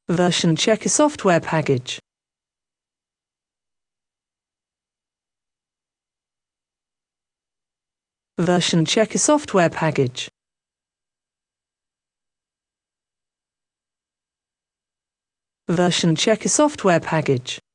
Version checker software package. Version checker software package. Version checker software package.